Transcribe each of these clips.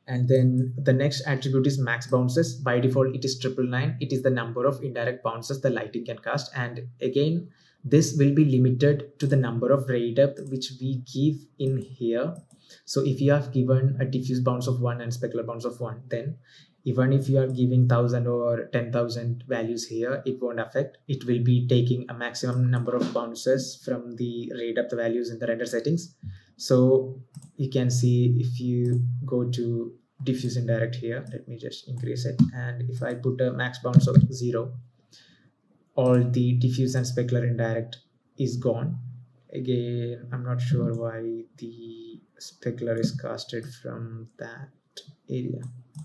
And then the next attribute is max bounces. By default it is 999. It is the number of indirect bounces the lighting can cast, and again this will be limited to the number of ray depth which we give in here. So if you have given a diffuse bounce of 1 and specular bounce of 1, then even if you are giving 1000 or 10,000 values here, it won't affect. It will be taking a maximum number of bounces from the ray depth values in the render settings. So you can see if you go to diffuse indirect here, let me just increase it, and if I put a max bounce of 0, all the diffuse and specular indirect is gone. Again, I'm not sure why the specular is casted from that area.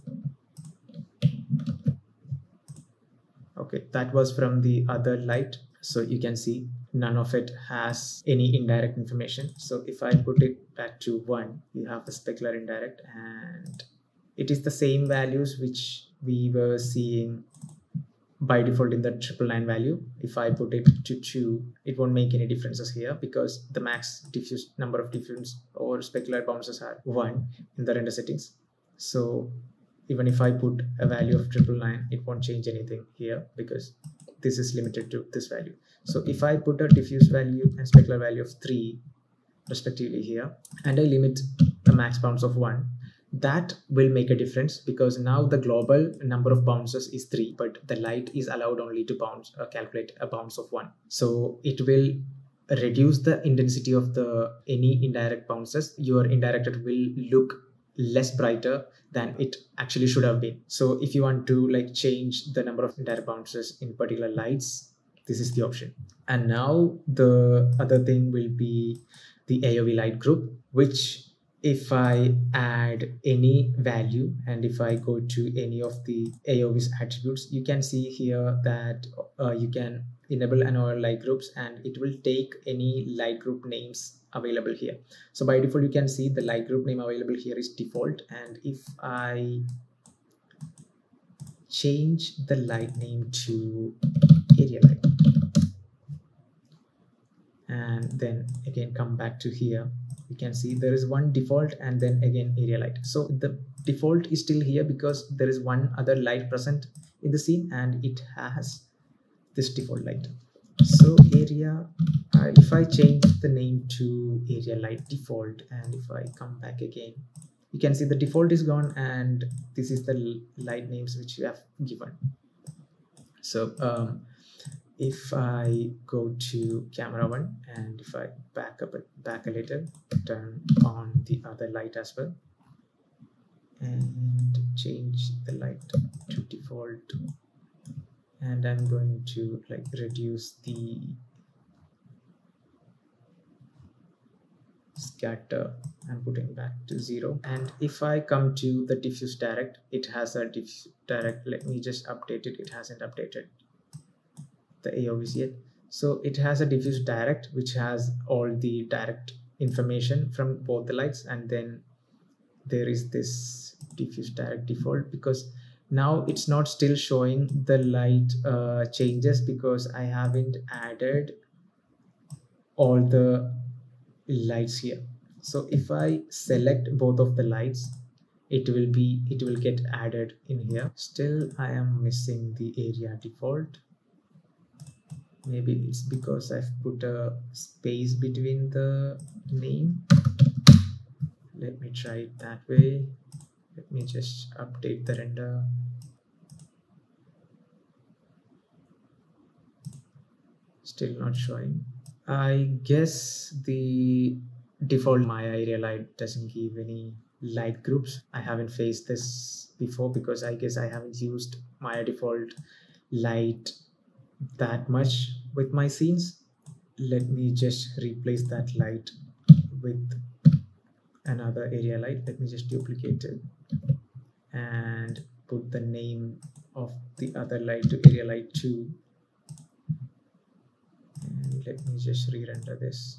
Okay, that was from the other light. So you can see none of it has any indirect information. So if I put it back to 1, you have the specular indirect, and it is the same values which we were seeing by default in the 999 value. If I put it to 2, it won't make any differences here because the max diffuse number of diffuse or specular bounces are 1 in the render settings. So even if I put a value of 999, it won't change anything here because this is limited to this value. So if I put a diffuse value and specular value of 3 respectively here, and I limit the max bounce of 1, that will make a difference because now the global number of bounces is 3, but the light is allowed only to calculate a bounce of 1. So it will reduce the intensity of the any indirect bounces. Your indirect will look less brighter than it actually should have been. So if you want to like change the number of indirect bounces in particular lights, this is the option. And now the other thing will be the AOV Light Group, which if I add any value and if I go to any of the AOV's attributes, you can see here that you can enable another light groups and it will take any light group names available here. So by default, you can see the light group name available here is default. And if I change the light name to area light and then again come back to here, you can see there is one default and then again area light. So the default is still here because there is one other light present in the scene and it has this default light. So area, if I change the name to area light default and if I come back again, you can see the default is gone and this is the light names which you have given. So if I go to camera 1 and if I back a little, turn on the other light as well and change the light to default, and I'm going to like reduce the scatter and putting back to 0. And if I come to the diffuse direct, it has a diffuse direct. Let me just update it. It hasn't updated the AOVs yet. So it has a diffuse direct which has all the direct information from both the lights, and then there is this diffuse direct default because now it's not still showing the light changes because I haven't added all the lights here. So if I select both of the lights, it will get added in here. Still I am missing the area default. Maybe it's because I've put a space between the name. Let me try it that way. Let me just update the render. Still not showing. I guess the default Maya area light doesn't give any light groups. I haven't faced this before because I guess I haven't used Maya default light that much with my scenes. Let me just replace that light with another area light. Let me just duplicate it and put the name of the other light to area light 2, and let me just re-render this.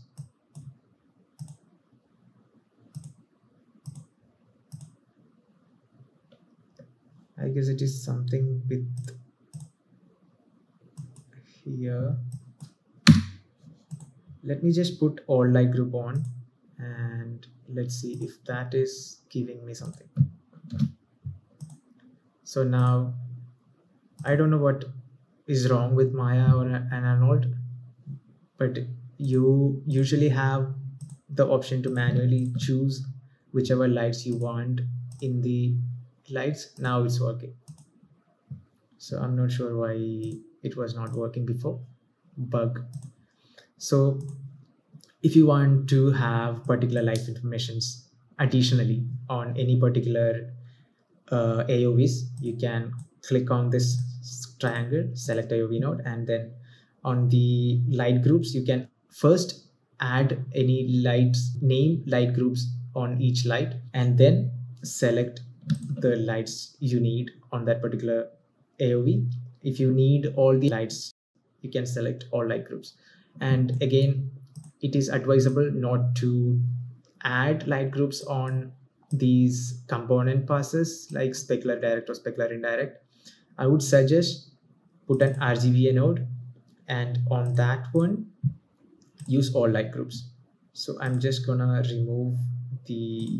I guess it is something with here. Let me just put all light group on and let's see if that is giving me something. So now I don't know what is wrong with Maya or an Arnold, but you usually have the option to manually choose whichever lights you want in the lights. Now it's working. So I'm not sure why it was not working before. Bug. So if you want to have particular light informations additionally on any particular AOVs, you can click on this triangle, select AOV node, and then on the light groups, you can first add any lights, name light groups on each light, and then select the lights you need on that particular AOV. If you need all the lights, you can select all light groups. And again, it is advisable not to add light groups on these component passes like specular direct or specular indirect. I would suggest put an RGBA node, and on that one use all light groups. So I'm just gonna remove the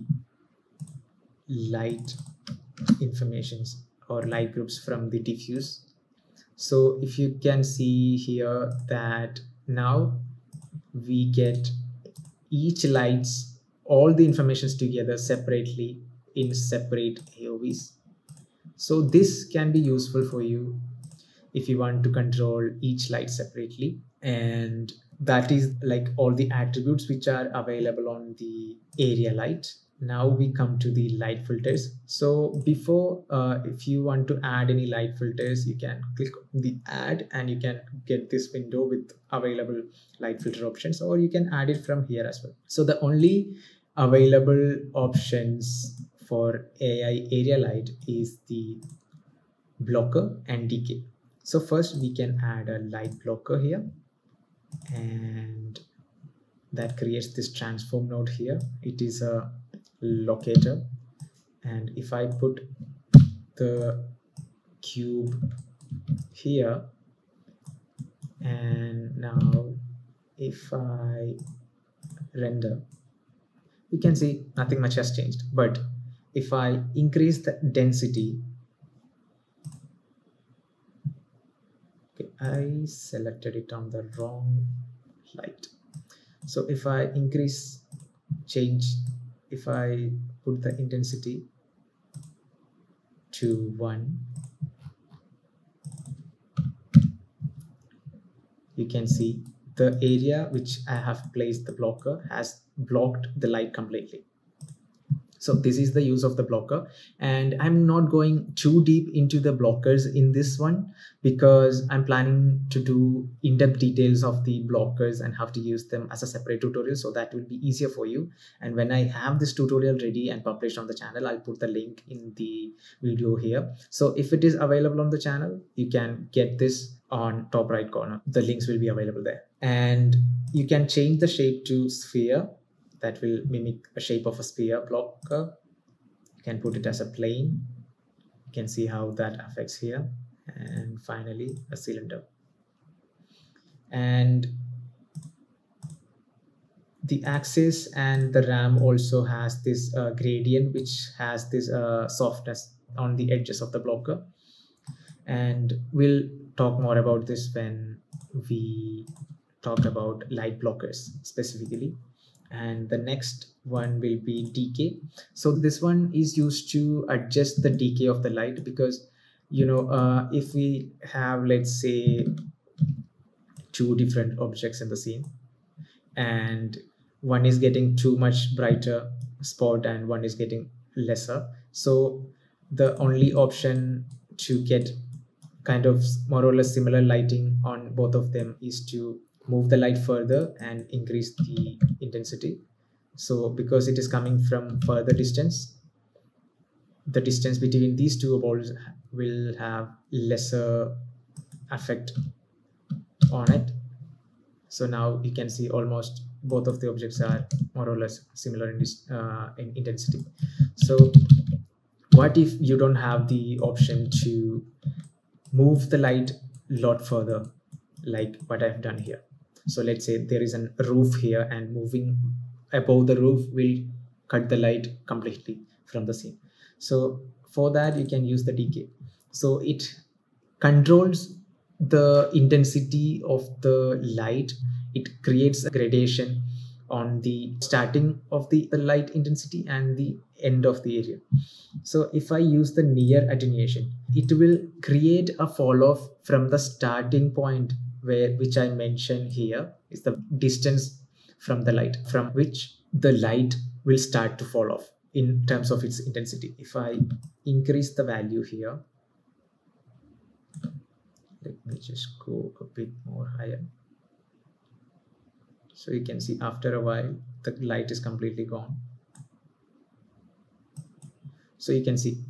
light informations or light groups from the diffuse. So if you can see here that now we get each lights, all the informations together separately in separate AOVs. So this can be useful for you if you want to control each light separately. And that is like all the attributes which are available on the area light. Now we come to the light filters. So before, if you want to add any light filters, you can click the add and you can get this window with available light filter options, or you can add it from here as well. So the only available options for AI area light is the blocker and decay. So first we can add a light blocker here, and that creates this transform node here. It is a locator, and if I put the cube here, and now if I render, you can see nothing much has changed. But if I increase the density, okay, I selected it on the wrong light. So if I increase change, if I put the intensity to 1, you can see the area which I have placed the blocker has blocked the light completely. So this is the use of the blocker, and I'm not going too deep into the blockers in this one because I'm planning to do in-depth details of the blockers and how to use them as a separate tutorial, so that will be easier for you. And when I have this tutorial ready and published on the channel, I'll put the link in the video here. So if it is available on the channel, you can get this on top right corner. The links will be available there, and you can change the shape to sphere. That will mimic a shape of a sphere blocker. You can put it as a plane. You can see how that affects here. And finally, a cylinder. And the axis and the RAM also has this gradient, which has this softness on the edges of the blocker. And we'll talk more about this when we talk about light blockers specifically. And the next one will be decay. So this one is used to adjust the decay of the light, because if we have, let's say, 2 different objects in the scene, and one is getting too much brighter spot and one is getting lesser, so the only option to get kind of more or less similar lighting on both of them is to move the light further and increase the intensity. So because it is coming from further distance, the distance between these 2 balls will have lesser effect on it. So now you can see almost both of the objects are more or less similar in intensity. So what if you don't have the option to move the light a lot further, like what I've done here? So let's say there is a roof here, and moving above the roof will cut the light completely from the scene. So for that, you can use the decay. So it controls the intensity of the light. It creates a gradation on the starting of the light intensity and the end of the area. So if I use the near attenuation, it will create a fall off from the starting point, which I mentioned here is the distance from the light from which the light will start to fall off in terms of its intensity. If I increase the value here, let me just go a bit more higher. So you can see after a while the light is completely gone. So you can see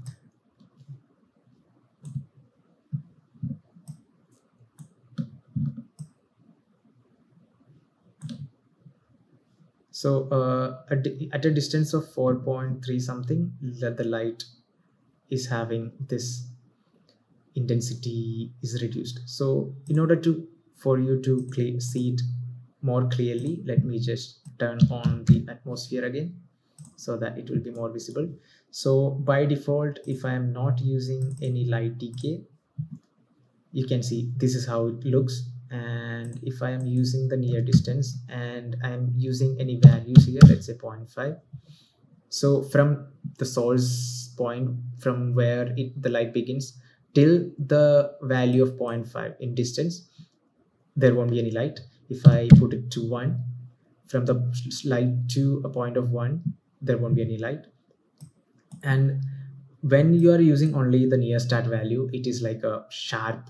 at a distance of 4.3 something, the light is having this intensity is reduced. So in order for you to see it more clearly, let me just turn on the atmosphere again so that it will be more visible. So by default, if I am not using any light decay, you can see this is how it looks. And if I am using the near distance and I am using any values here, let's say 0.5. So from the source point, from where the light begins till the value of 0.5 in distance, there won't be any light. If I put it to 1, from the light to a point of 1, there won't be any light. And when you are using only the near start value, it is like a sharp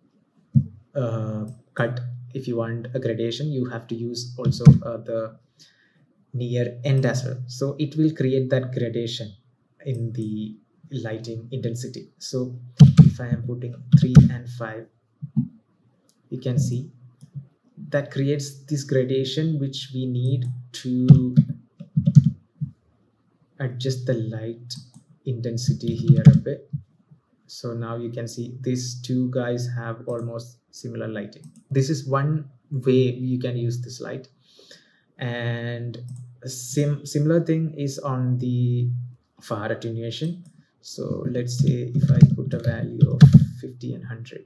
cut. If you want a gradation, you have to use also the near end as well. So it will create that gradation in the lighting intensity. So if I am putting 3 and 5, you can see that creates this gradation which we need to adjust the light intensity here a bit. So now you can see these two guys have almost similar lighting. This is one way you can use this light. And a similar thing is on the far attenuation. So let's say if I put a value of 50 and 100,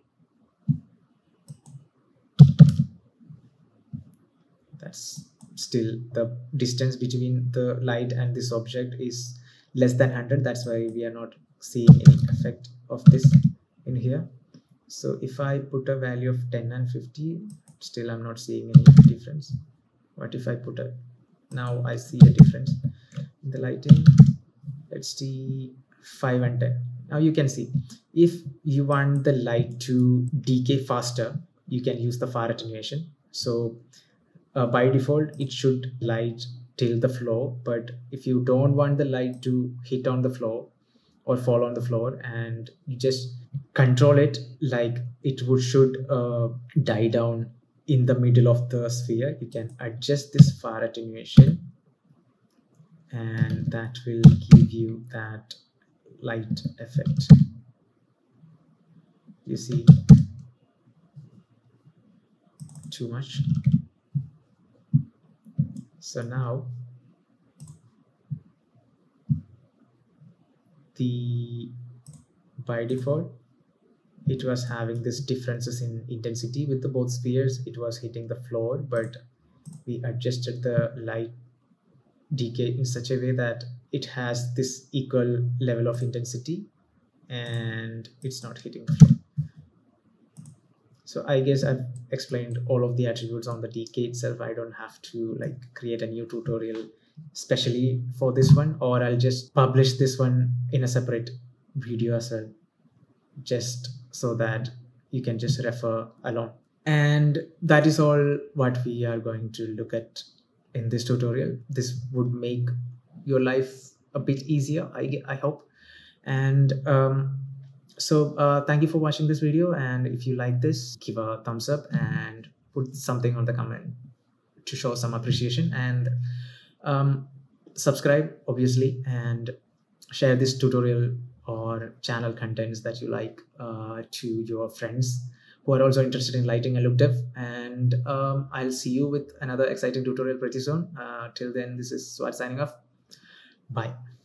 that's still the distance between the light and this object is less than 100. That's why we are not seeing any effect of this in here. So if I put a value of 10 and 50, still I'm not seeing any difference. What if I put a, now I see a difference in the lighting. Let's see 5 and 10. Now you can see if you want the light to decay faster, you can use the far attenuation. So by default it should light till the floor, but if you don't want the light to hit on the floor or fall on the floor, and you just control it like it should die down in the middle of the sphere, you can adjust this far attenuation and that will give you that light effect. You see too much. So now by default it was having this differences in intensity with the both spheres. It was hitting the floor, but we adjusted the light decay in such a way that it has this equal level of intensity and it's not hitting the floor. So I guess I've explained all of the attributes on the decay itself. I don't have to like create a new tutorial especially for this one, or I'll just publish this one in a separate video as well, just so that you can just refer along. And that is all what we are going to look at in this tutorial. This would make your life a bit easier, I hope. And thank you for watching this video, and if you like this, give a thumbs up and put something on the comment to show some appreciation, and subscribe obviously, and share this tutorial or channel contents that you like to your friends who are also interested in lighting and look dev. And I'll see you with another exciting tutorial pretty soon. Till then, this is Swat signing off. Bye.